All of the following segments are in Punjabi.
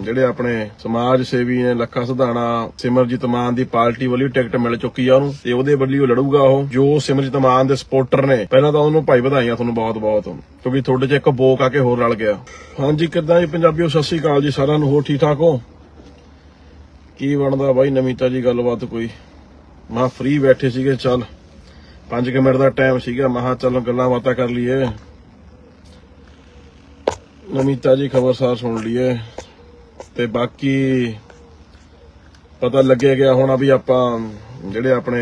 ਜਿਹੜੇ ਆਪਣੇ ਸਮਾਜ ਸੇਵੀ ਨੇ ਲੱਖਾ ਸਿਧਾਣਾ ਸਿਮਰਜੀਤ ਮਾਨ ਦੀ ਪਾਰਟੀ ਵੱਲੋਂ ਟਿਕਟ ਮਿਲ ਚੁੱਕੀ ਆ ਉਹਨੂੰ ਤੇ ਉਹਦੇ ਵੱਲੋਂ ਲੜੂਗਾ ਉਹ ਜੋ ਸਿਮਰਜੀਤ ਮਾਨ ਦੇ ਸਪੋਰਟਰ ਨੇ। ਪਹਿਲਾਂ ਤਾਂ ਉਹਨੂੰ ਭਾਈ ਵਧਾਈਆਂ ਤੁਹਾਨੂੰ ਬਹੁਤ ਬਹੁਤ, ਕਿਉਂਕਿ ਤੁਹਾਡੇ 'ਚ ਇੱਕ ਬੋਕ ਆ ਕੇ ਹੋਰ ਰਲ ਗਿਆ। ਹਾਂਜੀ ਕਿੱਦਾਂ ਜੀ ਪੰਜਾਬੀਓ, ਸਤਿ ਸ਼੍ਰੀ ਅਕਾਲ ਜੀ ਸਾਰਿਆਂ ਨੂੰ। ਹੋਰ ਠੀਕ ਠਾਕ ਹੋ? ਕੀ ਬਣਦਾ ਬਾਈ ਨਵੀਂ ਤਾਜੀ ਗੱਲਬਾਤ ਕੋਈ? ਮੈਂ ਫ੍ਰੀ ਬੈਠੇ ਸੀਗੇ, ਚੱਲ 5 ਮਿੰਟ ਦਾ ਟਾਈਮ ਸੀਗਾ, ਮੈਂ ਕਿਹਾ ਚੱਲ ਗੱਲਾਂ ਬਾਤਾਂ ਕਰ ਲਈਏ, ਨਵੀਂ ਤਾਜੀ ਖਬਰਸਾਰ ਸੁਣ ਲਈਏ ਤੇ ਬਾਕੀ ਪਤਾ ਲੱਗਿਆ ਗਿਆ ਹੋਣਾ ਵੀ ਆਪਾਂ ਜਿਹੜੇ ਆਪਣੇ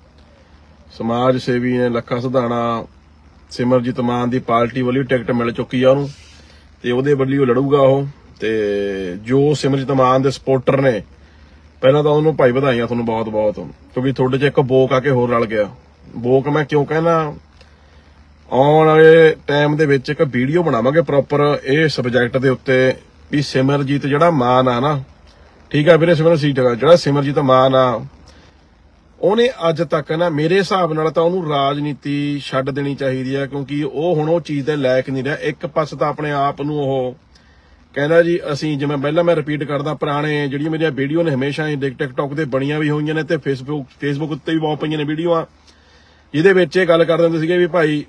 ਸਮਾਜ ਸੇਵੀ ਨੇ ਲੱਖਾ ਸਿਧਾਣਾ ਸਿਮਰਜੀਤ ਮਾਨ ਦੀ ਪਾਰਟੀ ਵੱਲੋਂ ਟਿਕਟ ਮਿਲ ਚੁੱਕੀ ਆ ਉਹਨੂੰ ਤੇ ਉਹਦੇ ਵੱਲੋਂ ਲੜੂਗਾ ਉਹ। ਤੇ ਜੋ ਸਿਮਰਜੀਤ ਮਾਨ ਦੇ ਸਪੋਰਟਰ ਨੇ, ਪਹਿਲਾਂ ਤਾਂ ਉਹਨੂੰ ਭਾਈ ਵਧਾਈਆਂ ਤੁਹਾਨੂੰ ਬਹੁਤ ਬਹੁਤ, ਕਿਉਂਕਿ ਤੁਹਾਡੇ 'ਚ ਇੱਕ ਬੋਕ ਆ ਕੇ ਹੋਰ ਰਲ ਗਿਆ। ਬੋਕ ਮੈਂ ਕਿਉਂ ਕਹਿਣਾ, ਆਉਣ ਵਾਲੇ ਟਾਈਮ ਦੇ ਵਿੱਚ ਇੱਕ ਵੀਡੀਓ ਬਣਾਵਾਂਗੇ ਪ੍ਰੋਪਰ ਇਹ ਸਬਜੈਕਟ ਦੇ ਉੱਤੇ ਵੀ ਸਿਮਰਜੀਤ ਜਿਹੜਾ ਮਾਨ ਆ ਨਾ, ਠੀਕ ਆ ਵੀਰੇ, ਜਿਹੜਾ ਸਿਮਰਜੀਤ ਮਾਨ ਆ ਉਹਨੇ ਅੱਜ ਤੱਕ ਨਾ ਮੇਰੇ ਹਿਸਾਬ ਨਾਲ ਤਾਂ ਉਹਨੂੰ ਰਾਜਨੀਤੀ ਛੱਡ ਦੇਣੀ ਚਾਹੀਦੀ ਆ, ਕਿਉਂਕਿ ਉਹ ਹੁਣ ਉਹ ਚੀਜ਼ ਦੇ ਲਾਇਕ ਨਹੀਂ ਰਿਹਾ। ਇੱਕ ਪਾਸੇ ਤਾਂ ਆਪਣੇ ਆਪ ਨੂੰ ਉਹ ਕਹਿੰਦਾ ਜੀ ਅਸੀਂ, ਜਿਵੇਂ ਪਹਿਲਾਂ ਮੈਂ ਰਿਪੀਟ ਕਰਦਾ, ਪੁਰਾਣੇ ਜਿਹੜੀਆਂ ਮੇਰੀਆਂ ਵੀਡੀਓ ਨੇ ਹਮੇਸ਼ਾ ਹੀ ਟਿਕਟੌਕ ਤੇ ਬਣੀਆਂ ਵੀ ਹੋਈਆਂ ਨੇ ਤੇ ਫੇਸਬੁੱਕ ਉੱਤੇ ਵੀ ਬਹੁਤ ਪਈਆਂ ਨੇ ਵੀਡੀਓਆਂ, ਜਿਹਦੇ ਵਿੱਚ ਇਹ ਗੱਲ ਕਰ ਦਿੰਦੇ ਸੀਗੇ ਵੀ ਭਾਈ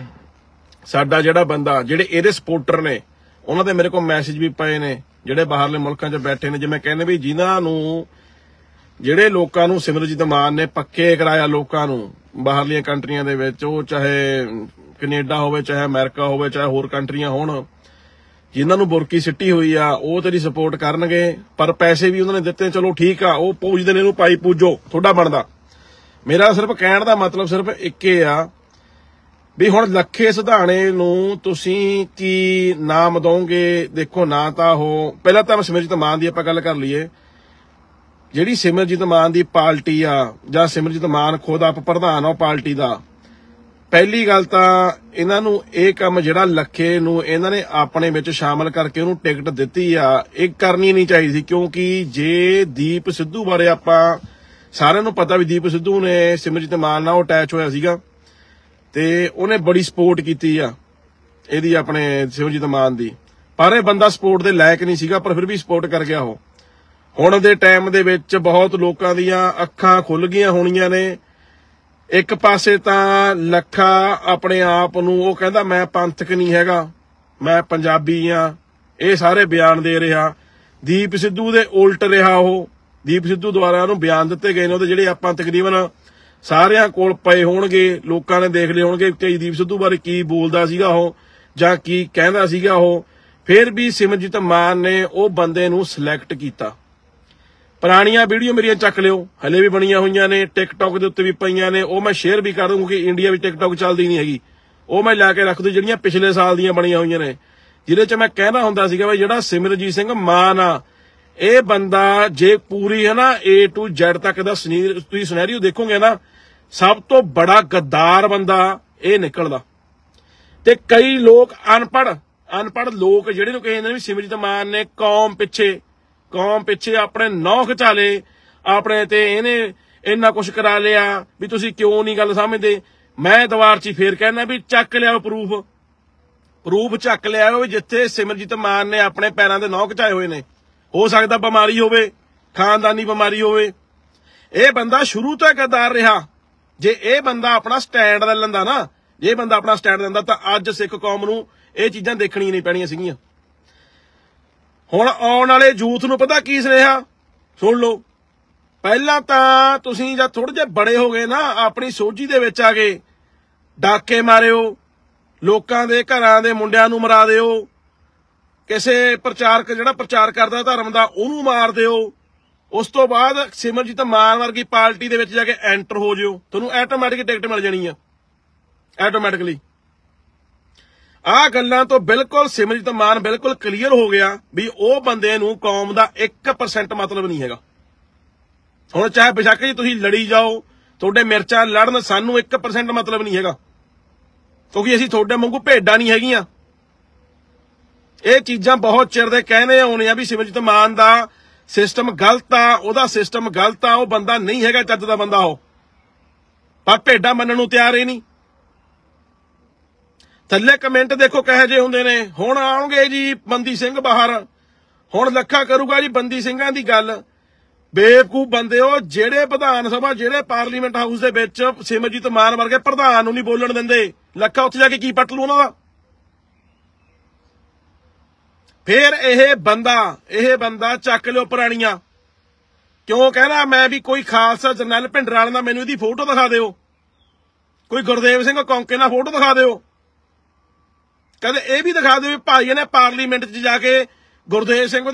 ਸਾਡਾ ਜਿਹੜਾ ਬੰਦਾ, ਜਿਹੜੇ ਇਹਦੇ ਸਪੋਰਟਰ ਨੇ ਉਹਨਾਂ ਦੇ ਮੇਰੇ ਕੋਲ ਮੈਸੇਜ ਵੀ ਪਏ ਨੇ ਜਿਹੜੇ ਬਾਹਰਲੇ ਮੁਲਕਾਂ 'ਚ ਬੈਠੇ ਨੇ, ਜਿਵੇਂ ਕਹਿੰਦੇ ਵੀ ਜਿਨ੍ਹਾਂ ਨੂੰ, ਜਿਹੜੇ ਲੋਕਾਂ ਨੂੰ ਸਿਮਰਜੀਤ ਮਾਨ ਨੇ ਪੱਕੇ ਕਰਾਇਆ ਲੋਕਾਂ ਨੂੰ ਬਾਹਰਲੀਆਂ ਕੰਟਰੀਆਂ ਦੇ ਵਿੱਚ, ਉਹ ਚਾਹੇ ਕੈਨੇਡਾ ਹੋਵੇ, ਚਾਹੇ ਅਮਰੀਕਾ ਹੋਵੇ, ਚਾਹੇ ਹੋਰ ਕੰਟਰੀਆਂ ਹੋਣ, ਜਿਨ੍ਹਾਂ ਨੂੰ ਬੁਰਕੀ ਸਿੱਟੀ ਹੋਈ ਆ ਉਹ ਤੇਰੀ ਸਪੋਰਟ ਕਰਨਗੇ, ਪਰ ਪੈਸੇ ਵੀ ਉਹਨਾਂ ਨੇ ਦਿੱਤੇ, ਚਲੋ ਠੀਕ ਆ, ਉਹ ਪੂਜਦੇ ਨੇ ਇਹਨੂੰ, ਭਾਈ ਪੂਜੋ, ਤੁਹਾਡਾ ਬਣਦਾ। ਮੇਰਾ ਸਿਰਫ ਕਹਿਣ ਦਾ ਮਤਲਬ ਸਿਰਫ ਇੱਕ ਹੀ ਆ ਵੀ ਹੁਣ ਲੱਖੇ ਸਿਧਾਣੇ ਨੂੰ ਤੁਸੀਂ ਕੀ ਨਾਮ ਦੋਗੇ? ਦੇਖੋ ਨਾ ਤਾਂ ਉਹ, ਪਹਿਲਾਂ ਤਾਂ ਸਿਮਰਜੀਤ ਮਾਨ ਦੀ ਆਪਾਂ ਗੱਲ ਕਰ ਲਈਏ, ਜਿਹੜੀ ਸਿਮਰਜੀਤ ਮਾਨ ਦੀ ਪਾਰਟੀ ਆ ਜਾਂ ਸਿਮਰਜੀਤ ਮਾਨ ਖੁਦ ਆਪ ਪ੍ਰਧਾਨ ਆ ਉਹ ਪਾਰਟੀ ਦਾ, ਪਹਿਲੀ ਗੱਲ ਤਾਂ ਇਹਨਾਂ ਨੂੰ ਇਹ ਕੰਮ ਜਿਹੜਾ ਲੱਖੇ ਨੂੰ ਇਹਨਾਂ ਨੇ ਆਪਣੇ ਵਿੱਚ ਸ਼ਾਮਲ ਕਰਕੇ ਉਹਨੂੰ ਟਿਕਟ ਦਿੱਤੀ ਆ, ਇਹ ਕਰਨੀ ਨਹੀਂ ਚਾਹੀਦੀ ਸੀ। ਕਿਉਂਕਿ ਜੇ ਦੀਪ ਸਿੱਧੂ ਬਾਰੇ ਆਪਾਂ ਸਾਰਿਆਂ ਨੂੰ ਪਤਾ ਵੀ ਦੀਪ ਸਿੱਧੂ ਨੇ ਸਿਮਰਜੀਤ ਮਾਨ ਨਾਲ ਉਹ ਅਟੈਚ ਹੋਇਆ ਸੀਗਾ ਤੇ ਉਹਨੇ ਬੜੀ ਸਪੋਰਟ ਕੀਤੀ ਆ ਇਹਦੀ, ਆਪਣੇ ਸਿਮਰਜੀਤ ਮਾਨ ਦੀ, ਪਰ ਇਹ ਬੰਦਾ ਸਪੋਰਟ ਦੇ ਲਾਇਕ ਨਹੀਂ ਸੀਗਾ, ਪਰ ਫਿਰ ਵੀ ਸਪੋਰਟ ਕਰ ਗਿਆ ਉਹ। ਹੁਣ ਦੇ ਟਾਈਮ ਦੇ ਵਿੱਚ ਬਹੁਤ ਲੋਕਾਂ ਦੀਆਂ ਅੱਖਾਂ ਖੁੱਲ ਗਈਆਂ ਹੋਣੀਆਂ ਨੇ। ਇੱਕ ਪਾਸੇ ਤਾਂ ਲੱਖਾ ਆਪਣੇ ਆਪ ਨੂੰ ਉਹ ਕਹਿੰਦਾ ਮੈਂ ਪੰਥਕ ਨਹੀਂ ਹੈਗਾ, ਮੈਂ ਪੰਜਾਬੀ ਆ, ਇਹ ਸਾਰੇ ਬਿਆਨ ਦੇ ਰਿਹਾ। ਦੀਪ ਸਿੱਧੂ ਦੇ ਉਲਟ ਰਿਹਾ ਉਹ, ਦੀਪ ਸਿੱਧੂ ਦੁਆਰਾ ਉਹਨੂੰ ਬਿਆਨ ਦਿੱਤੇ ਗਏ ਨੇ ਉਹਦੇ, ਜਿਹੜੇ ਆਪਾਂ ਤਕਰੀਬਨ ਸਾਰਿਆਂ ਕੋਲ ਪਏ ਹੋਣਗੇ, ਲੋਕਾਂ ਨੇ ਦੇਖ ਲਏ ਹੋਣਗੇ ਕਿ ਦੀਪ ਸਿੱਧੂ ਬਾਰੇ ਕੀ ਬੋਲਦਾ ਸੀਗਾ ਉਹ ਜਾਂ ਕੀ ਕਹਿੰਦਾ ਸੀਗਾ ਉਹ। ਫਿਰ ਵੀ ਸਿਮਰਜੀਤ ਮਾਨ ਨੇ ਉਹ ਬੰਦੇ ਨੂੰ ਸਿਲੈਕਟ ਕੀਤਾ। ਪੁਰਾਣੀਆਂ ਵੀਡੀਓ ਮੇਰੀਆਂ ਚੱਕ ਲਿਓ, ਹਲੇ ਵੀ ਬਣੀਆਂ ਹੋਈਆਂ ਨੇ, ਟਿਕਟੌਕ ਦੇ ਉੱਤੇ ਵੀ ਪਈਆਂ ਨੇ, ਉਹ ਮੈਂ ਸ਼ੇਅਰ ਵੀ ਕਰ ਦੂੰ ਕਿਉਂਕਿ ਇੰਡੀਆ ਵਿੱਚ ਟਿਕਟੌਕ ਚੱਲਦੀ ਨਹੀਂ ਹੈਗੀ, ਉਹ ਮੈਂ ਲੈ ਕੇ ਰੱਖ ਦੂੰ, ਜਿਹੜੀਆਂ ਪਿਛਲੇ ਸਾਲ ਦੀਆਂ ਬਣੀਆਂ ਹੋਈਆਂ ਨੇ, ਜਿਹਦੇ 'ਚ ਮੈਂ ਕਹਿਣਾ ਹੁੰਦਾ ਸੀਗਾ ਵੀ ਜਿਹੜਾ ਸਿਮਰਜੀਤ ਸਿੰਘ ਮਾਨ ਆ ਇਹ ਬੰਦਾ ਜੇ ਪੂਰੀ ਹੈ ਨਾ A to Z ਤੱਕ ਦਾ ਤੁਸੀਂ ਸਿਨੈਰੀਓ ਦੇਖੋਗੇ ਨਾ, ਸਭ ਤੋਂ ਬੜਾ ਗੱਦਾਰ ਬੰਦਾ ਇਹ ਨਿਕਲਦਾ। ਤੇ ਕਈ ਲੋਕ ਅਨਪੜ੍ਹ ਲੋਕ ਜਿਹੜੇ ਨੂੰ ਕਹਿੰਦੇ ਨੇ ਵੀ ਸਿਮਰਜੀਤ ਮਾਨ ਨੇ ਕੌਮ ਪਿੱਛੇ ਆਪਣੇ ਨੌ ਖਿਚਾਲੇ, ਆਪਣੇ ਤੇ ਇਹਨੇ ਇੰਨਾ ਕੁਛ ਕਰਾ ਲਿਆ ਵੀ ਤੁਸੀਂ ਕਿਉਂ ਨਹੀਂ ਗੱਲ ਸਮਝਦੇ। ਮੈਂ ਦੁਬਾਰ 'ਚ ਫੇਰ ਕਹਿਣਾ ਵੀ ਚੱਕ ਲਿਆਓ ਪ੍ਰੂਫ ਚੱਕ ਲਿਆਓ ਵੀ ਜਿੱਥੇ ਸਿਮਰਜੀਤ ਮਾਨ ਨੇ ਆਪਣੇ ਪੈਰਾਂ ਦੇ ਨੌ ਖਿਚਾਏ ਹੋਏ ਨੇ। ਹੋ ਸਕਦਾ ਬਿਮਾਰੀ ਹੋਵੇ, ਖਾਨਦਾਨੀ ਬਿਮਾਰੀ ਹੋਵੇ, ਇਹ ਬੰਦਾ ਸ਼ੁਰੂ ਤੋਂ ਗੱਦਾਰ ਰਿਹਾ। ਜੇ ਇਹ ਬੰਦਾ ਆਪਣਾ ਸਟੈਂਡ ਲੈ ਲੈਂਦਾ ਨਾ, ਜੇ ਇਹ ਬੰਦਾ ਆਪਣਾ ਸਟੈਂਡ ਲੈਂਦਾ ਤਾਂ ਅੱਜ ਸਿੱਖ ਕੌਮ ਨੂੰ ਇਹ ਚੀਜ਼ਾਂ ਦੇਖਣੀਆਂ ਨਹੀਂ ਪੈਣੀਆਂ ਸੀਗੀਆਂ। ਹੁਣ ਆਉਣ ਵਾਲੇ ਯੂਥ ਨੂੰ ਪਤਾ ਕੀ ਸੁਨੇਹਾ, ਸੁਣ ਲਓ। ਪਹਿਲਾਂ ਤਾਂ ਤੁਸੀਂ ਜਦ ਥੋੜੇ ਜਿਹੇ ਬੜੇ ਹੋ ਗਏ ਨਾ, ਆਪਣੀ ਸੋਝੀ ਦੇ ਵਿੱਚ ਆ ਗਏ, ਡਾਕੇ ਮਾਰਿਓ, ਲੋਕਾਂ ਦੇ ਘਰਾਂ ਦੇ ਮੁੰਡਿਆਂ ਨੂੰ ਮਰਾ ਦਿਓ, ਕਿਸੇ ਪ੍ਰਚਾਰਕ ਜਿਹੜਾ ਪ੍ਰਚਾਰ ਕਰਦਾ ਧਰਮ ਦਾ ਉਹਨੂੰ ਮਾਰ ਦਿਓ, ਉਸ ਤੋਂ ਬਾਅਦ ਸਿਮਰਜੀਤ ਮਾਨ ਵਰਗੀ ਪਾਰਟੀ ਦੇ ਵਿੱਚ ਜਾ ਕੇ ਐਂਟਰ ਹੋ ਜਿਓ, ਤੁਹਾਨੂੰ ਆਟੋਮੈਟਿਕ ਟਿਕਟ ਮਿਲ ਜਾਣੀ ਆ, ਆਟੋਮੈਟਿਕਲੀ। ਆਹ ਗੱਲਾਂ ਤੋਂ ਬਿਲਕੁਲ ਸਿਮਰਜੀਤ ਮਾਨ ਬਿਲਕੁਲ ਕਲੀਅਰ ਹੋ ਗਿਆ ਵੀ ਉਹ ਬੰਦੇ ਨੂੰ ਕੌਮ ਦਾ 1% ਮਤਲਬ ਨਹੀਂ ਹੈਗਾ। ਹੁਣ ਚਾਹੇ ਬੇਸ਼ੱਕ ਜੀ ਤੁਸੀਂ ਲੜੀ ਜਾਓ, ਤੁਹਾਡੇ ਮਿਰਚਾਂ ਲੜਨ, ਸਾਨੂੰ 1% ਮਤਲਬ ਨਹੀਂ ਹੈਗਾ, ਕਿਉਂਕਿ ਅਸੀਂ ਤੁਹਾਡੇ ਵਾਂਗੂ ਭੇਡਾਂ ਨਹੀਂ ਹੈਗੀਆਂ। ਇਹ ਚੀਜ਼ਾਂ ਬਹੁਤ ਚਿਰ ਦੇ ਕਹਿੰਦੇ ਆਉਣੇ ਆ ਵੀ ਸਿਮਰਜੀਤ ਮਾਨ ਦਾ ਸਿਸਟਮ ਗਲਤ ਆ, ਉਹਦਾ ਸਿਸਟਮ ਗਲਤ ਆ, ਉਹ ਬੰਦਾ ਨਹੀਂ ਹੈਗਾ ਚੱਜ ਦਾ ਬੰਦਾ ਉਹ, ਪਰ ਭੇਡਾਂ ਮੰਨਣ ਨੂੰ ਤਿਆਰ ਹੀ ਨਹੀਂ। ਥੱਲੇ ਕਮੈਂਟ ਦੇਖੋ ਕਿਹੋ ਜਿਹੇ ਹੁੰਦੇ ਨੇ। ਹੁਣ ਆਉਣਗੇ ਜੀ ਬੰਦੀ ਸਿੰਘ ਬਾਹਰ, ਹੁਣ ਲੱਖਾ ਕਰੂਗਾ ਜੀ ਬੰਦੀ ਸਿੰਘਾਂ ਦੀ ਗੱਲ। ਬੇਵਕੂਫ ਬੰਦੇ ਹੋ ਜਿਹੜੇ ਵਿਧਾਨ ਸਭਾ ਜਿਹੜੇ ਪਾਰਲੀਮੈਂਟ ਹਾਊਸ ਦੇ ਵਿੱਚ ਸਿਮਰਜੀਤ ਮਾਨ ਵਰਗੇ ਪ੍ਰਧਾਨ ਨੂੰ ਨਹੀਂ ਬੋਲਣ ਦਿੰਦੇ। ਲੱਖਾ ਉੱਥੇ ਜਾ ਕੇ ਕੀ ਪੱਟ ਲੂ ਉਹਨਾਂ ਦਾ। ਫਿਰ ਇਹ ਬੰਦਾ ਚੱਕ ਲਿਓ ਪੁਰਾਣੀਆਂ। ਕਿਉਂ ਕਹਿਣਾ ਮੈਂ ਵੀ ਕੋਈ ਖਾਲਸਾ ਜਰਨੈਲ ਭਿੰਡਰਾਲ ਦਾ ਮੈਨੂੰ ਇਹਦੀ ਫੋਟੋ ਦਿਖਾ ਦਿਓ, ਕੋਈ ਗੁਰਦੇਵ ਸਿੰਘ ਕੌਂਕੇ ਨਾਲ ਫੋਟੋ ਦਿਖਾ ਦਿਓ, ਕਦੇ ਇਹ ਵੀ ਦਿਖਾ ਦਿਓ ਵੀ ਭਾਈ ਨੇ ਪਾਰਲੀਮੈਂਟ 'ਚ ਜਾ ਕੇ ਗੁਰਦੇਵ ਸਿੰਘ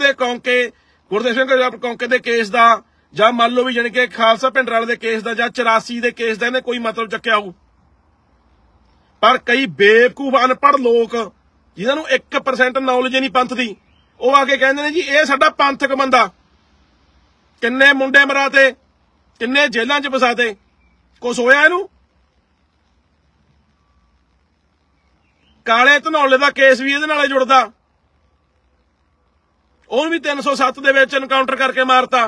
ਕੌਂਕੇ ਦੇ ਕੇਸ ਦਾ ਜਾਂ ਮੰਨ ਲਓ ਵੀ ਜਾਣੀ ਕਿ ਖਾਲਸਾ ਭਿੰਡਰਾਲ ਦੇ ਕੇਸ ਦਾ ਜਾਂ 84 ਦੇ ਕੇਸ ਦਾ ਇਹਨੇ ਕੋਈ ਮਤਲਬ ਚੱਕਿਆ ਹੋਊ। ਪਰ ਕਈ ਬੇਵਕੂਫ ਅਨਪੜ੍ਹ ਲੋਕ ਜਿਨ੍ਹਾਂ ਨੂੰ 1% ਨੌਲੇਜ ਨਹੀਂ ਪੰਥ ਦੀ, ਉਹ ਆ ਕੇ ਕਹਿੰਦੇ ਨੇ ਜੀ ਇਹ ਸਾਡਾ ਪੰਥਕ ਬੰਦਾ। ਕਿੰਨੇ ਮੁੰਡੇ ਮਰਾਤੇ, ਕਿੰਨੇ ਜੇਲ੍ਹਾਂ 'ਚ ਫਸਾਤੇ, ਕੁਛ ਹੋਇਆ ਇਹਨੂੰ? ਕਾਲੇ ਧਨੌਲੇ ਦਾ ਕੇਸ ਵੀ ਇਹਦੇ ਨਾਲ ਜੁੜਦਾ, ਉਹਨੂੰ ਵੀ 307 ਦੇ ਵਿੱਚ ਐਨਕਾਊਂਟਰ ਕਰਕੇ ਮਾਰਤਾ।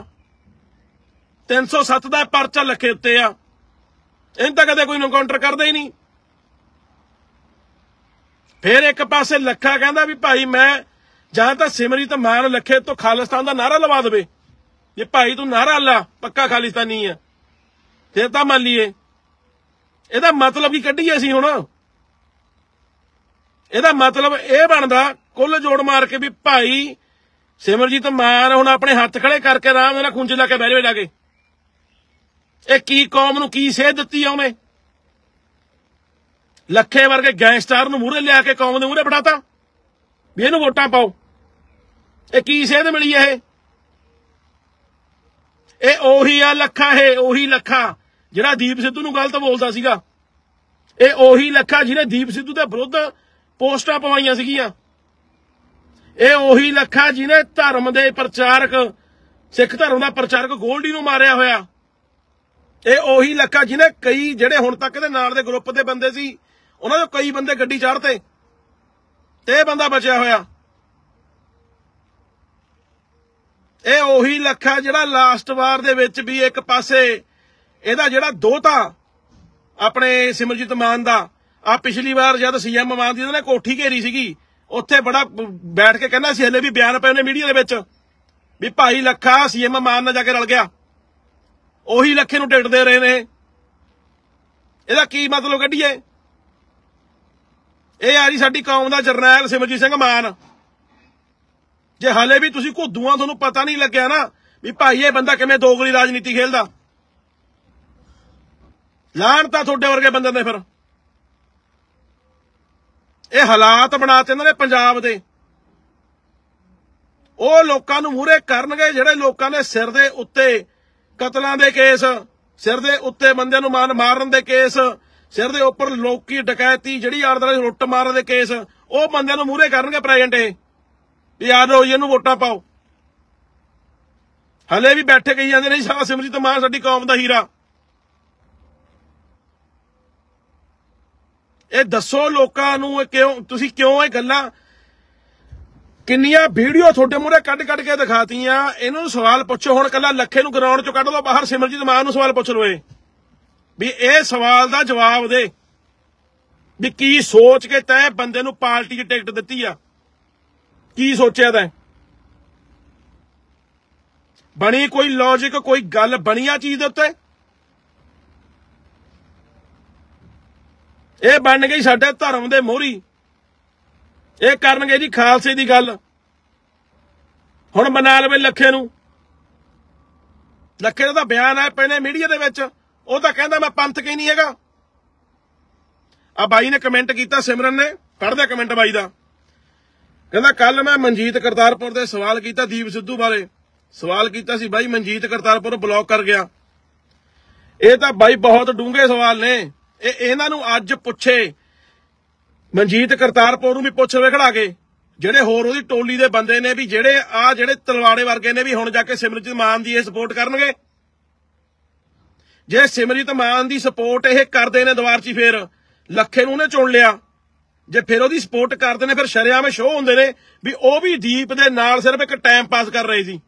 307 ਦਾ ਪਰਚਾ ਲੱਖੇ ਉੱਤੇ ਆ, ਇਹਨੂੰ ਤਾਂ ਕਦੇ ਕੋਈ ਐਨਕਾਊਂਟਰ ਕਰਦਾ ਹੀ ਨਹੀਂ। ਫਿਰ ਇੱਕ ਪਾਸੇ ਲੱਖਾ ਕਹਿੰਦਾ ਵੀ ਭਾਈ ਮੈਂ ਜਾਂ ਤਾਂ ਸਿਮਰਜੀਤ ਮਾਨ ਲੱਖੇ ਤੋਂ ਖਾਲਿਸਤਾਨ ਦਾ ਨਾਅਰਾ ਲਵਾ ਦੇਵੇ, ਜੇ ਭਾਈ ਤੂੰ ਨਾਅਰਾ ਲਾ ਪੱਕਾ ਖਾਲਿਸਤਾਨੀ ਆ ਫਿਰ ਤਾਂ ਮੰਨ ਲਈਏ। ਇਹਦਾ ਮਤਲਬ ਕੀ ਕੱਢੀਏ ਅਸੀਂ ਹੁਣ? ਇਹਦਾ ਮਤਲਬ ਇਹ ਬਣਦਾ ਕੁੱਲ ਜੋੜ ਮਾਰ ਕੇ ਵੀ ਭਾਈ ਸਿਮਰਜੀਤ ਮਾਨ ਹੁਣ ਆਪਣੇ ਹੱਥ ਖੜੇ ਕਰਕੇ ਆਰਾਮ ਨਾਲ ਖੁੰਝ ਲਾ ਕੇ ਬਹਿ ਜਾਵੇ ਜਾ ਕੇ। ਇਹ ਕੀ ਕੌਮ ਨੂੰ ਕੀ ਸੇਧ ਦਿੱਤੀ ਆ ਉਹਨੇ? ਲੱਖੇ ਵਰਗੇ ਗੈਂਗਸਟਰ ਨੂੰ ਮੂਹਰੇ ਲਿਆ ਕੇ ਕੌਮ ਦੇ ਮੂਹਰੇ ਬਿਠਾਤਾ ਵੀ ਇਹਨੂੰ ਵੋਟਾਂ ਪਾਓ। ਇਹ ਕੀ ਸੇਧ ਮਿਲੀ? ਇਹ ਉਹੀ ਆ ਲੱਖਾ, ਇਹ ਉਹੀ ਲੱਖਾ ਜਿਹੜਾ ਦੀਪ ਸਿੱਧੂ ਨੂੰ ਗਲਤ ਬੋਲਦਾ ਸੀਗਾ। ਇਹ ਉਹੀ ਲੱਖਾ ਜਿਹਨੇ ਦੀਪ ਸਿੱਧੂ ਦੇ ਵਿਰੁੱਧ ਪੋਸਟਾਂ ਪਵਾਈਆਂ ਸੀਗੀਆਂ। ਇਹ ਉਹੀ ਲੱਖਾ ਜਿਹਨੇ ਧਰਮ ਦੇ ਪ੍ਰਚਾਰਕ, ਸਿੱਖ ਧਰਮ ਦਾ ਪ੍ਰਚਾਰਕ ਗੋਲਡੀ ਨੂੰ ਮਾਰਿਆ ਹੋਇਆ। ਇਹ ਉਹੀ ਲੱਖਾ ਜਿਹਨੇ ਕਈ ਜਿਹੜੇ ਹੁਣ ਤੱਕ ਦੇ ਨਾਲ ਦੇ ਗਰੁੱਪ ਦੇ ਬੰਦੇ ਸੀ ਉਹਨਾਂ ਦੇ ਕਈ ਬੰਦੇ ਗੱਡੀ ਚੜ੍ਹਤੇ ਤੇ ਇਹ ਬੰਦਾ ਬਚਿਆ ਹੋਇਆ। ਇਹ ਉਹੀ ਲੱਖਾ ਜਿਹੜਾ ਲਾਸਟ ਵਾਰ ਦੇ ਵਿੱਚ ਵੀ ਇੱਕ ਪਾਸੇ ਇਹਦਾ ਜਿਹੜਾ ਦੋਹਤਾ ਆਪਣੇ ਸਿਮਰਜੀਤ ਮਾਨ ਦਾ ਆ ਪਿਛਲੀ ਵਾਰ ਜਦ ਸੀਐਮ ਮਾਨ ਦੀ ਉਹਨੇ ਕੋਠੀ ਘੇਰੀ ਸੀਗੀ ਉੱਥੇ ਬੜਾ ਬੈਠ ਕੇ ਕਹਿੰਦਾ ਸੀ, ਹਲੇ ਵੀ ਬਿਆਨ ਪਏ ਨੇ ਮੀਡੀਆ ਦੇ ਵਿੱਚ ਵੀ ਭਾਈ ਲੱਖਾ ਸੀਐਮ ਮਾਨ ਨਾਲ ਜਾ ਕੇ ਰਲ ਗਿਆ। ਉਹੀ ਲੱਖੇ ਨੂੰ ਟਿਕਟ ਦੇ ਰਹੇ ਨੇ। ਇਹਦਾ ਕੀ ਮਤਲਬ ਕੱਢੀਏ? ਇਹ ਆ ਜੀ ਸਾਡੀ ਕੌਮ ਦਾ ਜਰਨੈਲ ਸਿਮਰਜੀਤ ਸਿੰਘ ਮਾਨ। ਜੇ ਹਾਲੇ ਵੀ ਤੁਸੀਂ ਘੁੱਦੂਆਂ ਤੁਹਾਨੂੰ ਪਤਾ ਨਹੀਂ ਲੱਗਿਆ ਨਾ ਵੀ ਭਾਈ ਇਹ ਬੰਦਾ ਕਿਵੇਂ ਦੋਗਲੀ ਰਾਜਨੀਤੀ ਖੇਲਦਾ, ਲਾਹਣਤ ਤੁਹਾਡੇ ਵਰਗੇ ਬੰਦੇ ਨੇ। ਫਿਰ ਇਹ ਹਾਲਾਤ ਬਣਾਤੇ ਇਹਨਾਂ ਨੇ ਪੰਜਾਬ ਦੇ। ਉਹ ਲੋਕਾਂ ਨੂੰ ਮੂਹਰੇ ਕਰਨਗੇ ਜਿਹੜੇ ਲੋਕਾਂ ਨੇ ਸਿਰ ਦੇ ਉੱਤੇ ਕਤਲਾਂ ਦੇ ਕੇਸ, ਸਿਰ ਦੇ ਉੱਤੇ ਬੰਦਿਆਂ ਨੂੰ ਮਾਰਨ ਦੇ ਕੇਸ, ਸਿਰ ਦੇ ਉੱਪਰ ਲੋਕੀ ਡਕੈਤੀ ਜਿਹੜੀ ਆਲੇ ਲੁੱਟ ਮਾਰਨ ਦੇ ਕੇਸ, ਉਹ ਬੰਦਿਆਂ ਨੂੰ ਮੂਹਰੇ ਕਰਨਗੇ ਪ੍ਰੈਜ਼ੈਂਟ ਇਹ ਵੀ ਆ ਜਾਓ ਇਹਨੂੰ ਵੋਟਾਂ ਪਾਓ। ਹਲੇ ਵੀ ਬੈਠੇ ਕਹੀ ਜਾਂਦੇ ਨੇ ਸਾਡਾ ਸਿਮਰਜੀਤ ਮਾਨ ਸਾਡੀ ਕੌਮ ਦਾ ਹੀਰਾ। ਇਹ ਦੱਸੋ ਲੋਕਾਂ ਨੂੰ ਤੁਸੀਂ ਕਿਉਂ ਇਹ ਗੱਲਾਂ, ਕਿੰਨੀਆਂ ਵੀਡੀਓ ਤੁਹਾਡੇ ਮੂਹਰੇ ਕੱਢ ਕੇ ਦਿਖਾਤੀਆਂ। ਇਹਨੂੰ ਸਵਾਲ ਪੁੱਛੋ ਹੁਣ, ਕੱਲਾ ਲੱਖੇ ਨੂੰ ਗਰਾਊਂਡ ਚੋਂ ਕੱਢ ਲਓ ਬਾਹਰ, ਸਿਮਰਜੀਤ ਮਾਨ ਨੂੰ ਸਵਾਲ ਪੁੱਛ ਲਓ ਵੀ ਇਹ ਸਵਾਲ ਦਾ ਜਵਾਬ ਦੇ ਵੀ ਕੀ ਸੋਚ ਕੇ ਤੈਂ ਬੰਦੇ ਨੂੰ ਪਾਰਟੀ 'ਚ ਟਿਕਟ ਦਿੱਤੀ ਆ, ਕੀ ਸੋਚਿਆ ਤੈਂ? ਬਣੀ ਕੋਈ ਲੌਜਿਕ, ਕੋਈ ਗੱਲ ਬਣੀ ਆ ਚੀਜ਼ ਦੇ ਉੱਤੇ? ਇਹ ਬਣ ਗਈ ਸਾਡੇ ਧਰਮ ਦੇ ਮੋਹਰੀ, ਇਹ ਕਰਨਗੇ ਜੀ ਖਾਲਸੇ ਦੀ ਗੱਲ। ਹੁਣ ਮਨਾ ਲਵੇ ਲੱਖੇ ਨੂੰ। ਲੱਖੇ ਦਾ ਤਾਂ ਬਿਆਨ ਆਇਆ ਪਏ ਨੇ ਮੀਡੀਆ ਦੇ ਵਿੱਚ, ਉਹ ਤਾਂ ਕਹਿੰਦਾ ਮੈਂ ਪੰਥਕ ਹੀ ਨਹੀਂ ਹੈਗਾ। ਆ ਬਾਈ ਨੇ ਕਮੈਂਟ ਕੀਤਾ, ਸਿਮਰਨ ਨੇ, ਪੜ੍ਹਦੇ ਕਮੈਂਟ ਬਾਈ ਦਾ, ਕਹਿੰਦਾ ਕੱਲ ਮੈਂ ਮਨਜੀਤ ਕਰਤਾਰਪੁਰ ਦੇ ਸਵਾਲ ਕੀਤਾ, ਦੀਪ ਸਿੱਧੂ ਬਾਰੇ ਸਵਾਲ ਕੀਤਾ ਸੀ ਬਾਈ, ਮਨਜੀਤ ਕਰਤਾਰਪੁਰ ਬਲੌਕ ਕਰ ਗਿਆ। ਇਹ ਤਾਂ ਬਾਈ ਬਹੁਤ ਡੂੰਘੇ ਸਵਾਲ ਨੇ। ਇਹਨਾਂ ਨੂੰ ਅੱਜ ਪੁੱਛੇ, ਮਨਜੀਤ ਕਰਤਾਰਪੁਰ ਨੂੰ ਵੀ ਪੁੱਛ ਲਵੇ ਖੜਾ ਕੇ, ਜਿਹੜੇ ਹੋਰ ਉਹਦੀ ਟੋਲੀ ਦੇ ਬੰਦੇ ਨੇ ਵੀ ਜਿਹੜੇ ਤਲਵਾੜੇ ਵਰਗੇ ਨੇ ਵੀ ਹੁਣ ਜਾ ਕੇ ਸਿਮਰਜੀਤ ਮਾਨ ਦੀ ਇਹ ਸਪੋਰਟ ਕਰਨਗੇ। ਜੇ ਸਿਮਰਜੀਤ ਮਾਨ ਦੀ ਸਪੋਰਟ ਇਹ ਕਰਦੇ ਨੇ ਦੁਬਾਰ 'ਚ, ਫਿਰ ਲੱਖੇ ਨੂੰ ਉਹਨੇ ਚੁਣ ਲਿਆ। ਜੇ ਫਿਰ ਉਹਦੀ ਸਪੋਰਟ ਕਰਦੇ ਨੇ ਫਿਰ ਸ਼ਰੇਆਮ ਸ਼ੋਅ ਹੁੰਦੇ ਨੇ ਵੀ ਉਹ ਵੀ ਦੀਪ ਦੇ ਨਾਲ ਸਿਰਫ ਇੱਕ ਟਾਈਮ ਪਾਸ ਕਰ ਰਹੇ ਸੀ।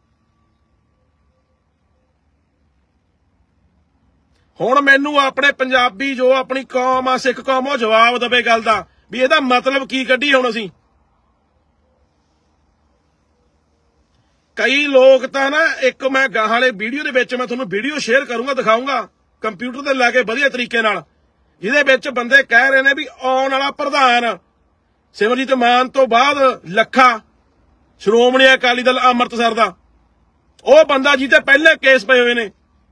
ਹੁਣ ਮੈਨੂੰ ਆਪਣੇ ਪੰਜਾਬੀ ਜੋ ਆਪਣੀ ਕੌਮ ਆ, ਸਿੱਖ ਕੌਮ, ਉਹ ਜਵਾਬ ਦੇਵੇ ਗੱਲ ਦਾ ਵੀ ਇਹਦਾ ਮਤਲਬ ਕੀ ਕੱਢੀ ਹੁਣ ਅਸੀਂ। ਕਈ ਲੋਕ ਤਾਂ ਨਾ ਇੱਕ ਮੈਂ ਗਾਹਾਂ ਵਾਲੇ ਵੀਡੀਓ ਦੇ ਵਿੱਚ ਮੈਂ ਤੁਹਾਨੂੰ ਵੀਡੀਓ ਸ਼ੇਅਰ ਕਰੂੰਗਾ, ਦਿਖਾਊਂਗਾ ਕੰਪਿਊਟਰ ਤੇ ਲਾ ਕੇ ਵਧੀਆ ਤਰੀਕੇ ਨਾਲ, ਜਿਹਦੇ ਵਿੱਚ ਬੰਦੇ ਕਹਿ ਰਹੇ ਨੇ ਵੀ ਆਉਣ ਵਾਲਾ ਪ੍ਰਧਾਨ ਸਿਮਰਜੀਤ ਮਾਨ ਤੋਂ ਬਾਅਦ ਲੱਖਾ ਸ਼੍ਰੋਮਣੀ ਅਕਾਲੀ ਦਲ ਅੰਮ੍ਰਿਤਸਰ ਦਾ ਉਹ ਬੰਦਾ ਜਿਹਦੇ ਪਹਿਲੇ ਕੇਸ ਪਏ ਹੋਏ ਨੇ।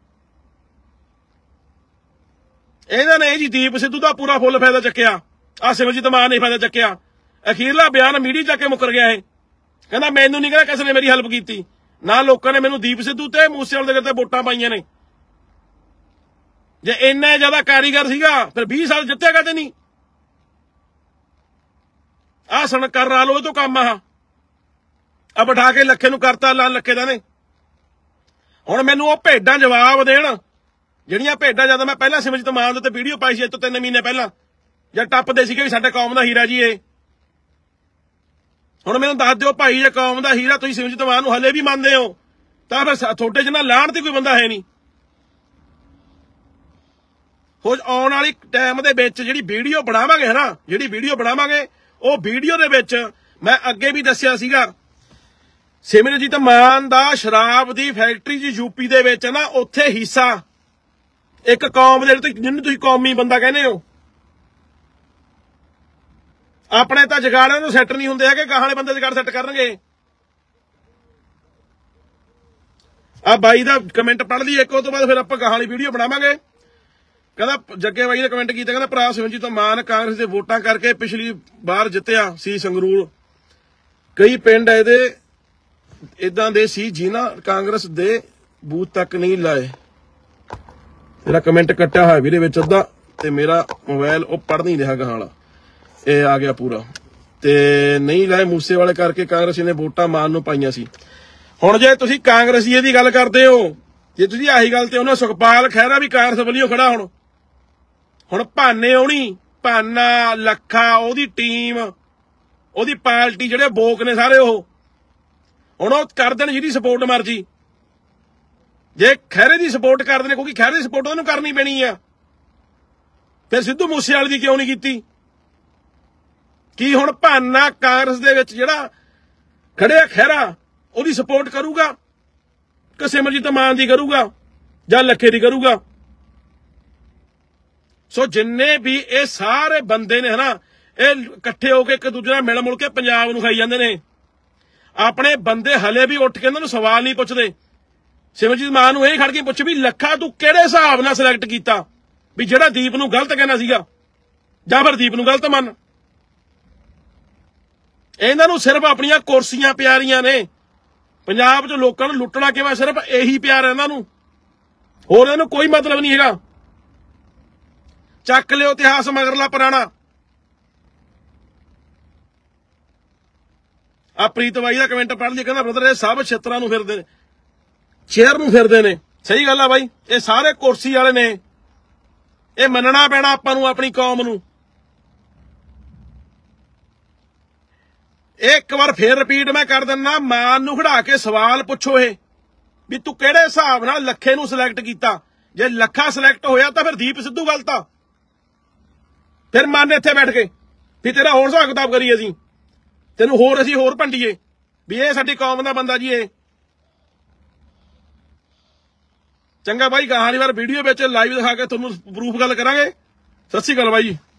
ਇਹਨਾਂ ਨੇ ਜੀ ਦੀਪ ਸਿੱਧੂ ਦਾ ਪੂਰਾ ਫੁੱਲ ਫਾਇਦਾ ਚੱਕਿਆ, ਆ ਸਿਮਰਜੀਤ ਮਾਨ ਨੇ ਫਾਇਦਾ ਚੱਕਿਆ। ਅਖੀਰਲਾ ਬਿਆਨ ਮੀਡੀਆ ਚੱਕ ਕੇ ਮੁੱਕਰ ਗਿਆ ਇਹ, ਕਹਿੰਦਾ ਮੈਨੂੰ ਨਹੀਂ ਕਹਿੰਦਾ ਕਿਸੇ ਨੇ ਮੇਰੀ ਹੈਲਪ ਕੀਤੀ, ਨਾ ਲੋਕਾਂ ਨੇ ਮੈਨੂੰ ਦੀਪ ਸਿੱਧੂ ਤੇ ਮੂਸੇਵਾਲੇ ਦੇ ਤੇ ਵੋਟਾਂ ਪਾਈਆਂ ਨੇ। ਜੇ ਇੰਨਾ ਜ਼ਿਆਦਾ ਕਾਰੀਗਰ ਸੀਗਾ ਫਿਰ 20 ਸਾਲ ਜਿੱਤੇਗਾ ਤੇ ਨਹੀਂ। ਆਹ ਸਣਕਰ ਲਾ ਲੋ, ਇਹ ਤੋਂ ਕੰਮ ਆ ਬਿਠਾ ਕੇ ਲੱਖੇ ਨੂੰ ਕਰਤਾ ਲਾਲ ਲੱਖੇ ਦਾ ਨੇ। ਹੁਣ ਮੈਨੂੰ ਉਹ ਭੇਡਾਂ ਜਵਾਬ ਦੇਣ, ਜਿਹੜੀਆਂ ਭੇਡਾਂ ਜਦੋਂ ਮੈਂ ਪਹਿਲਾਂ ਸਿਮਰਜੀਤ ਮਾਨ ਦੇ ਉੱਤੇ ਵੀਡੀਓ ਪਾਈ ਸੀ ਅੱਜ ਤੋਂ 3 ਮਹੀਨੇ ਪਹਿਲਾਂ, ਜਦ ਟੱਪਦੇ ਸੀਗੇ ਵੀ ਸਾਡੇ ਕੌਮ ਦਾ ਹੀਰਾ ਜੀ ਇਹ। ਹੁਣ ਮੈਨੂੰ ਦੱਸ ਦਿਓ ਭਾਈ, ਜੇ ਕੌਮ ਦਾ ਹੀਰਾ ਤੁਸੀਂ ਸਿਮਰਜੀਤ ਮਾਨ ਨੂੰ ਹਲੇ ਵੀ ਮੰਨਦੇ ਹੋ ਤਾਂ ਫਿਰ ਤੁਹਾਡੇ ਜਿੰਨਾ ਲਾਹਣ ਤੇ ਕੋਈ ਬੰਦਾ ਹੈ ਨਹੀਂ। ਹੋ ਆਉਣ ਵਾਲੀ ਟਾਈਮ ਦੇ ਵਿੱਚ ਜਿਹੜੀ ਵੀਡੀਓ ਬਣਾਵਾਂਗੇ ਹੈ ਨਾ, ਜਿਹੜੀ ਵੀਡੀਓ ਬਣਾਵਾਂਗੇ ਉਹ ਵੀਡੀਓ ਦੇ ਵਿੱਚ ਮੈਂ ਅੱਗੇ ਵੀ ਦੱਸਿਆ ਸੀਗਾ, ਸਿਮਰਜੀਤ ਮਾਨ ਦਾ ਸ਼ਰਾਬ ਦੀ ਫੈਕਟਰੀ ਜੀ ਯੂਪੀ ਦੇ ਵਿੱਚ ਨਾ, ਉੱਥੇ ਹਿੱਸਾ ਇੱਕ ਕੌਮ ਦੇ ਜਿਹਨੂੰ ਤੁਸੀਂ ਕੌਮੀ ਬੰਦਾ ਕਹਿੰਦੇ ਹੋ। ਆਪਣੇ ਤਾਂ ਜਗਾੜਿਆਂ ਨੂੰ ਸੈੱਟ ਨਹੀਂ ਹੁੰਦੇ ਹੈਗੇ, ਗਾਹਾਂ ਵਾਲੇ ਬੰਦੇ ਜਗਾੜ ਸੈੱਟ ਕਰਨਗੇ। ਆ ਬਾਈ ਦਾ ਕਮੈਂਟ ਪੜ੍ਹ ਲਈ ਇੱਕ, ਉਹ ਤੋਂ ਬਾਅਦ ਫਿਰ ਆਪਾਂ ਗਾਹਾਂ ਵਾਲੀ ਵੀਡੀਓ ਬਣਾਵਾਂਗੇ। ਕਹਿੰਦਾ ਜੱਗੇ ਬਾਈ ਨੇ ਕਮੈਂਟ ਕੀਤਾ, ਕਹਿੰਦਾ ਭਰਾ ਸਿਮਰਜੀਤ ਮਾਨ ਕਾਂਗਰਸ ਦੇ ਵੋਟਾਂ ਕਰਕੇ ਪਿਛਲੀ ਵਾਰ ਜਿੱਤਿਆ ਸੀ ਸੰਗਰੂਰ, ਕਈ ਪਿੰਡ ਇਹਦੇ ਇਦਾਂ ਦੇ ਸੀ ਜਿਨ੍ਹਾਂ ਕਾਂਗਰਸ ਦੇ ਬੂਥ ਤੱਕ ਨਹੀਂ ਲਾਏ। ਮੇਰਾ ਕਮੈਂਟ ਕੱਟਿਆ ਹੋਇਆ ਵੀਰੇ ਵਿੱਚ ਅੱਧਾ, ਤੇ ਮੇਰਾ ਮੋਬਾਈਲ ਉਹ ਪੜ੍ਹ ਨਹੀਂ ਰਿਹਾ ਗਾਹਾਂ ਵਾਲਾ, ਇਹ ਆ ਗਿਆ ਪੂਰਾ, ਤੇ ਨਹੀਂ ਲਾਏ ਮੂਸੇਵਾਲੇ ਕਰਕੇ ਕਾਂਗਰਸੀ ਨੇ ਵੋਟਾਂ ਮਾਨ ਨੂੰ ਪਾਈਆਂ ਸੀ। ਹੁਣ ਜੇ ਤੁਸੀਂ ਕਾਂਗਰਸੀਏ ਦੀ ਗੱਲ ਕਰਦੇ ਹੋ, ਜੇ ਤੁਸੀਂ ਆਹੀ ਗੱਲ ਤੇ ਉਹਨਾਂ ਸੁਖਪਾਲ ਖਹਿਰਾ ਵੀ ਕਾਂਗਰਸ ਵੱਲੋਂ ਖੜਾ ਹੁਣ ਭਾਨੇ ਆਉਣੀ, ਭਾਨਾ ਲੱਖਾ ਉਹਦੀ ਟੀਮ ਉਹਦੀ ਪਾਰਟੀ ਜਿਹੜੇ ਬੋਕ ਨੇ ਸਾਰੇ ਉਹ ਹੁਣ ਉਹ ਕਰ ਦੇਣ ਜਿਹਦੀ ਸਪੋਰਟ ਮਰਜੀ। ਜੇ ਖਹਿਰੇ ਦੀ ਸਪੋਰਟ ਕਰਦੇ ਨੇ, ਕਿਉਂਕਿ ਖਹਿਰੇ ਦੀ ਸਪੋਰਟ ਉਹਨੂੰ ਕਰਨੀ ਪੈਣੀ ਆ, ਫਿਰ ਸਿੱਧੂ ਮੂਸੇਵਾਲੇ ਦੀ ਕਿਉਂ ਨਹੀਂ ਕੀਤੀ? ਕੀ ਹੁਣ ਭਾਨਾ ਕਾਂਗਰਸ ਦੇ ਵਿੱਚ ਜਿਹੜਾ ਖੜਿਆ ਖਹਿਰਾ ਉਹਦੀ ਸਪੋਰਟ ਕਰੂਗਾ ਕਿ ਸਿਮਰਜੀਤ ਮਾਨ ਦੀ ਕਰੂਗਾ ਜਾਂ ਲੱਖੇ ਦੀ ਕਰੂਗਾ? ਸੋ ਜਿੰਨੇ ਵੀ ਇਹ ਸਾਰੇ ਬੰਦੇ ਨੇ ਹਨਾ, ਇਹ ਇਕੱਠੇ ਹੋ ਕੇ ਇੱਕ ਦੂਜੇ ਨਾਲ ਮਿਲ ਮੁਲ ਕੇ ਪੰਜਾਬ ਨੂੰ ਖਾਈ ਜਾਂਦੇ ਨੇ। ਆਪਣੇ ਬੰਦੇ ਹਲੇ ਵੀ ਉੱਠ ਕੇ ਇਹਨਾਂ ਨੂੰ ਸਵਾਲ ਨਹੀਂ ਪੁੱਛਦੇ। ਸਿਮਰਜੀਤ ਮਾਨ ਨੂੰ ਇਹ ਖੜ ਕੇ ਪੁੱਛ ਵੀ ਲੱਖਾ ਤੂੰ ਕਿਹੜੇ ਹਿਸਾਬ ਨਾਲ ਸਿਲੈਕਟ ਕੀਤਾ, ਵੀ ਜਿਹੜਾ ਦੀਪ ਨੂੰ ਗਲਤ ਕਹਿਣਾ ਸੀਗਾ ਜਾਂ ਫਿਰ ਦੀਪ ਨੂੰ ਗਲਤ ਮੰਨ। ਇਹਨਾਂ ਨੂੰ ਸਿਰਫ ਆਪਣੀਆਂ ਕੁਰਸੀਆਂ ਪਿਆਰੀਆਂ ਨੇ, ਪੰਜਾਬ 'ਚ ਲੋਕਾਂ ਨੂੰ ਲੁੱਟਣਾ ਕਿਵੇਂ, ਸਿਰਫ ਇਹੀ ਪਿਆਰ ਹੈ ਇਹਨਾਂ ਨੂੰ, ਹੋਰ ਇਹਨਾਂ ਨੂੰ ਕੋਈ ਮਤਲਬ ਨਹੀਂ ਹੈਗਾ। ਚੱਕ ਲਿਓ ਇਤਿਹਾਸ ਮਗਰਲਾ ਪੁਰਾਣਾ। ਆ ਪ੍ਰੀਤ ਬਾਈ ਦਾ ਕਮੈਂਟ ਪੜ੍ਹ ਲਈ, ਕਹਿੰਦਾ ਬ੍ਰਦਰ ਇਹ ਸਭ ਛੇਤਰਾਂ ਨੂੰ ਫਿਰਦੇ ਨੇ, ਚੇਅਰ ਨੂੰ ਫਿਰਦੇ ਨੇ। ਸਹੀ ਗੱਲ ਆ ਬਾਈ, ਇਹ ਸਾਰੇ ਕੁਰਸੀ ਵਾਲੇ ਨੇ, ਇਹ ਮੰਨਣਾ ਪੈਣਾ ਆਪਾਂ ਨੂੰ ਆਪਣੀ ਕੌਮ ਨੂੰ। ਇਹ ਇੱਕ ਵਾਰ ਫੇਰ ਰਿਪੀਟ ਮੈਂ ਕਰ ਦਿੰਦਾ, ਮਾਨ ਨੂੰ ਖੜਾ ਕੇ ਸਵਾਲ ਪੁੱਛੋ ਇਹ ਵੀ ਤੂੰ ਕਿਹੜੇ ਹਿਸਾਬ ਨਾਲ ਲੱਖੇ ਨੂੰ ਸਿਲੈਕਟ ਕੀਤਾ। ਜੇ ਲੱਖਾ ਸਿਲੈਕਟ ਹੋਇਆ ਤਾਂ ਫਿਰ ਦੀਪ ਸਿੱਧੂ ਗਲਤ ਆ, ਫਿਰ ਮੰਨ ਇੱਥੇ ਬੈਠ ਕੇ ਵੀ ਤੇਰਾ ਹੋਰ ਹਿਸਾਬ ਕਿਤਾਬ ਕਰੀਏ, ਅਸੀਂ ਤੈਨੂੰ ਹੋਰ ਅਸੀਂ ਹੋਰ ਭੰਡੀਏ ਵੀ ਇਹ ਸਾਡੀ ਕੌਮ ਦਾ ਬੰਦਾ ਜੀ ਇਹ। ਚੰਗਾ ਬਾਈ, ਗਾਹਾਂ ਵਾਲੀ ਵਾਰ ਵੀਡੀਓ ਵਿੱਚ ਲਾਈਵ ਦਿਖਾ ਕੇ ਤੁਹਾਨੂੰ ਪ੍ਰੂਫ ਗੱਲ ਕਰਾਂਗੇ। ਸਤਿ ਸ਼੍ਰੀ ਅਕਾਲ ਬਾਈ ਜੀ।